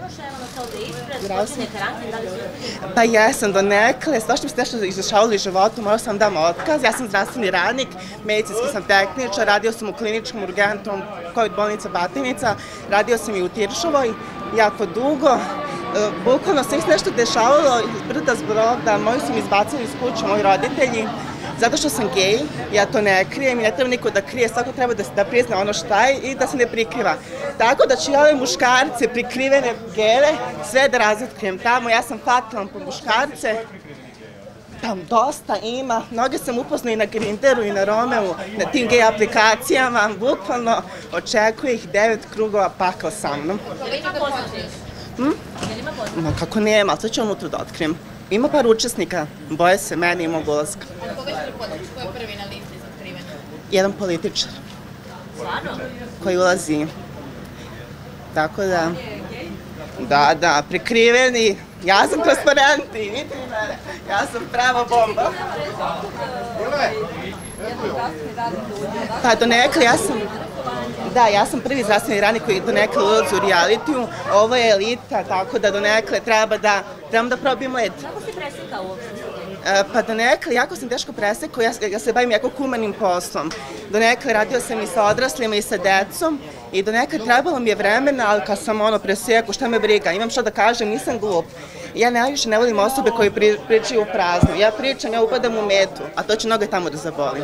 sluša, evo nas ovde ispred, počinjete ranking, da li su... Pa jesam donekle, svašta mi se nešto izdešavalo u životu, morao sam dam otkaz, ja sam zdravstveni radnik, medicinski sam tehničar, radio sam u kliničkom urgentnom COVID bolnica Batajnica, radio sam i u Tiršovoj jako dugo, bukvalno se nešto dešavalo, brda zbroda, moji su mi izbacili iz kuće, moji roditelji, zato što sam gej, ja to ne krijem i ne treba niko da krije, svako treba da prizna ono šta je i da se ne prikriva. Tako da ću ja ove muškarce, prikrivene gele, sve da razotkrijem tamo, ja sam fatalan po muškarce, tam dosta ima, mnoge sam upoznao i na Grinderu i na Romeu, na tim gej aplikacijama, bukvalno očekuje ih 9 krugova pakla sa mnom. Jel ima poznatih? Jel ima poznatih? Kako nema, ali to ću vam unutra da otkrijem. Ima par učesnika, boje se mene i mog ulaska. A koga ćete podreći? Ko je prvi na listi za otkrivanje? Jedan političar Stvarno? koji ulazi. Tako da, da, prikriveni, ja sam transparentni, vidite mene, ja sam prava bomba. Pa donekle, ja sam prvi zdravstveni radnik koji donekle ulazi u realitiju, ovo je elita, tako da donekle treba da probim led. Kako si presekao uopšte? Pa donekle, jako sam teško presekao, ja se bavim jako humanim poslom. Donekle radio sam i sa odraslima i sa decom i donekle trebalo mi je vremena, ali kad sam presekao, šta me briga, imam šta da kažem, nisam glup. Ja najviše ne volim osobe koje pričaju u praznu. Ja pričam, ja upadam u metu, a to će mnogo tamo da zaboli.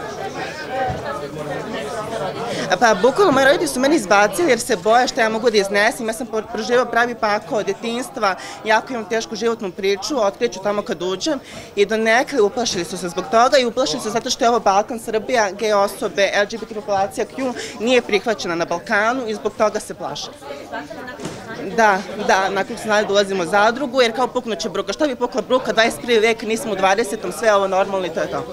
Pa bukvalno moji roditelji su meni izbacili jer se boje što ja mogu da iznesem. Ja sam proživao pravi pakao od detinjstva, jako imam tešku životnu priču, otkriću tamo kad uđem i donekle uplašili su se zbog toga i uplašili su zato što je ovo Balkan, Srbija, gej osobe, LGBT populacija Q nije prihvaćena na Balkanu i zbog toga se plaše. Da, nakon se znali da ulazimo u zadrugu jer kao puknuće bruka. Šta bi pukla bruka, 21. vek, nismo u 20. sve ovo normalno i to je to.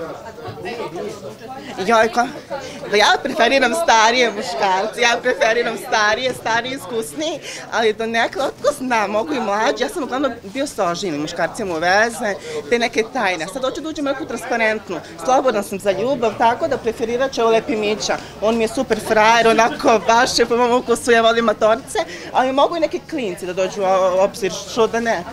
Jojko, ja preferiram starije muškarce, ja preferiram starije, iskusniji, ali do nekada, otko znam, mogu i mlađi, ja sam uglavnom bio sa oženjenim muškarcima u veze, te neke tajne. Sad hoću da uđem neku transparentnu, slobodan sam za ljubav, tako da preferirat ću ovo Lepi Mića. On mi je super frajer, onako baš je po mom ukusu, ja volim matorce, ali mogu i neki klinci da dođu u obzir, što da ne.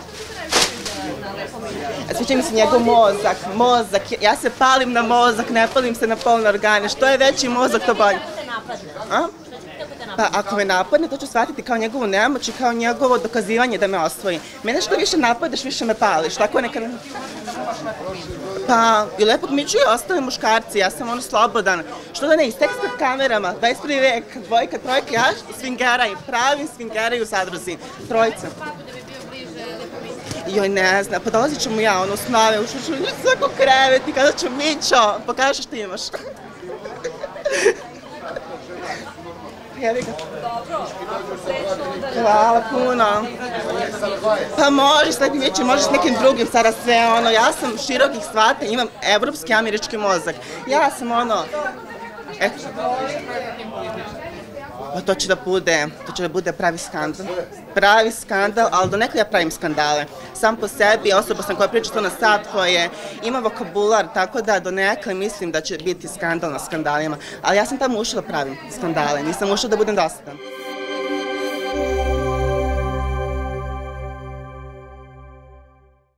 Sviđa mi se njegov mozak, ja se palim na mozak, ne palim se na polne organe, što je veći mozak to bolje. Pa ako me napadne, to ću shvatiti kao njegovu nemoć i kao njegovo dokazivanje da me osvoji. Mene što više napadaš, više me pališ, tako nekada... Pa, i Lepog Miću i ostali muškarci, ja sam slobodan. Što da ne, iz teksta kamerama, 21. vek, dvojka, trojka, ja svingeraj, pravi svingeraj u zadruzi, trojica. Joj, ne znam, pa dolazit ću mu ja, snove, ušli ću svako krevet i kada ću Mićo, pokaži što imaš. Jevi ga. Hvala puno. Pa možeš s Lepim Mićem, možeš s nekim drugim, sada sve ja sam širokih shvata, imam evropski, američki mozak. Ja sam eto. Pa to će da bude pravi skandal, ali donekle ja pravim skandale. Sam po sebi, osoba sam koja priča to na sat, koja ima vokabular, tako da donekle mislim da će biti skandal na skandalima. Ali ja sam tamo ušla da pravim skandale, nisam ušla da budem dosadan.